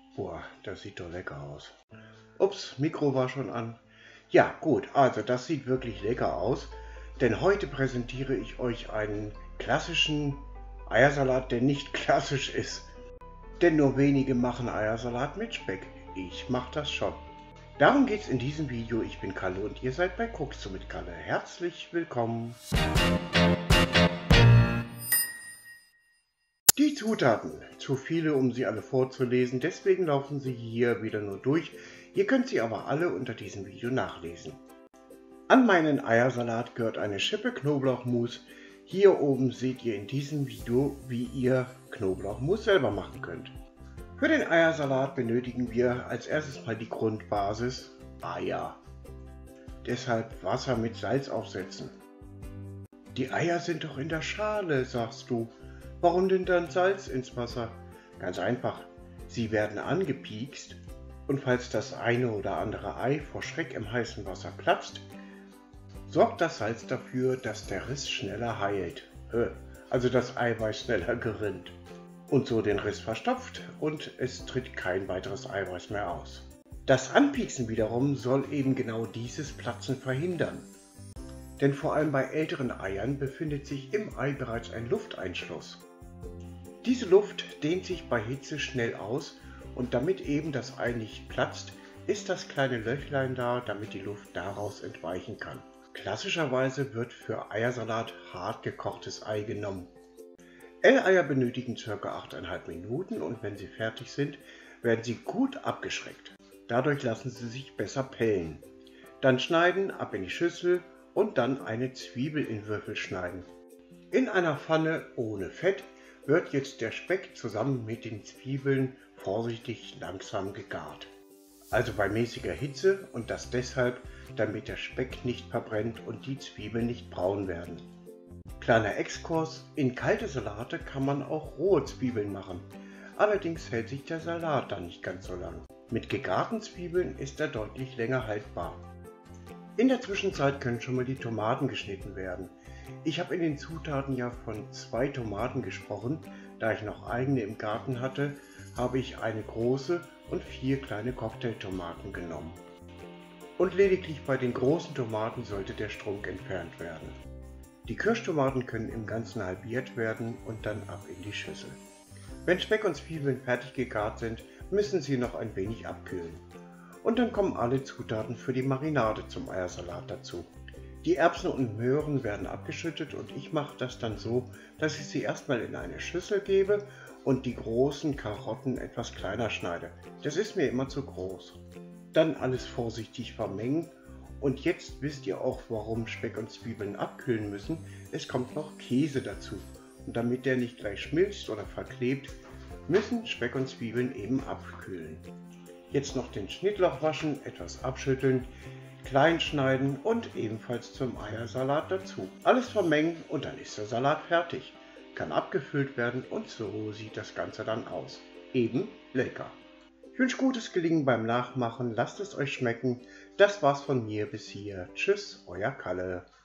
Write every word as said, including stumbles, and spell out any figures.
Boah, das sieht doch lecker aus. Ups, Mikro war schon an. Ja, gut, also das sieht wirklich lecker aus, denn heute präsentiere ich euch einen klassischen Eiersalat, der nicht klassisch ist. Denn nur wenige machen Eiersalat mit Speck. Ich mache das schon. Darum geht es in diesem Video. Ich bin Kalle und ihr seid bei Guckst du mit Kalle. Herzlich willkommen. Die Zutaten, zu viele, um sie alle vorzulesen, deswegen laufen sie hier wieder nur durch. Ihr könnt sie aber alle unter diesem Video nachlesen. An meinen Eiersalat gehört eine Schippe Knoblauchmus. Hier oben seht ihr in diesem Video, wie ihr Knoblauchmus selber machen könnt. Für den Eiersalat benötigen wir als erstes mal die Grundbasis, Eier. Deshalb Wasser mit Salz aufsetzen. Die Eier sind doch in der Schale, sagst du. Warum denn dann Salz ins Wasser? Ganz einfach, sie werden angepiekst und falls das eine oder andere Ei vor Schreck im heißen Wasser platzt, sorgt das Salz dafür, dass der Riss schneller heilt, also das Eiweiß schneller gerinnt und so den Riss verstopft und es tritt kein weiteres Eiweiß mehr aus. Das Anpieksen wiederum soll eben genau dieses Platzen verhindern. Denn vor allem bei älteren Eiern befindet sich im Ei bereits ein Lufteinschluss. Diese Luft dehnt sich bei Hitze schnell aus und damit eben das Ei nicht platzt, ist das kleine Löchlein da, damit die Luft daraus entweichen kann. Klassischerweise wird für Eiersalat hart gekochtes Ei genommen. L-Eier benötigen ca. acht Komma fünf Minuten und wenn sie fertig sind, werden sie gut abgeschreckt. Dadurch lassen sie sich besser pellen. Dann schneiden, ab in die Schüssel und dann eine Zwiebel in Würfel schneiden. In einer Pfanne ohne Fett wird jetzt der Speck zusammen mit den Zwiebeln vorsichtig langsam gegart. Also bei mäßiger Hitze und das deshalb, damit der Speck nicht verbrennt und die Zwiebeln nicht braun werden. Kleiner Exkurs, in kalte Salate kann man auch rohe Zwiebeln machen, allerdings hält sich der Salat dann nicht ganz so lang. Mit gegarten Zwiebeln ist er deutlich länger haltbar. In der Zwischenzeit können schon mal die Tomaten geschnitten werden. Ich habe in den Zutaten ja von zwei Tomaten gesprochen, da ich noch eigene im Garten hatte, habe ich eine große und vier kleine Cocktailtomaten genommen. Und lediglich bei den großen Tomaten sollte der Strunk entfernt werden. Die Kirschtomaten können im Ganzen halbiert werden und dann ab in die Schüssel. Wenn Speck und Zwiebeln fertig gegart sind, müssen sie noch ein wenig abkühlen. Und dann kommen alle Zutaten für die Marinade zum Eiersalat dazu. Die Erbsen und Möhren werden abgeschüttet und ich mache das dann so, dass ich sie erstmal in eine Schüssel gebe und die großen Karotten etwas kleiner schneide. Das ist mir immer zu groß. Dann alles vorsichtig vermengen und jetzt wisst ihr auch, warum Speck und Zwiebeln abkühlen müssen. Es kommt noch Käse dazu und damit der nicht gleich schmilzt oder verklebt, müssen Speck und Zwiebeln eben abkühlen. Jetzt noch den Schnittlauch waschen, etwas abschütteln, klein schneiden und ebenfalls zum Eiersalat dazu. Alles vermengen und dann ist der Salat fertig. Kann abgefüllt werden und so sieht das Ganze dann aus. Eben lecker. Ich wünsche gutes Gelingen beim Nachmachen, lasst es euch schmecken. Das war's von mir bis hier. Tschüss, euer Kalle.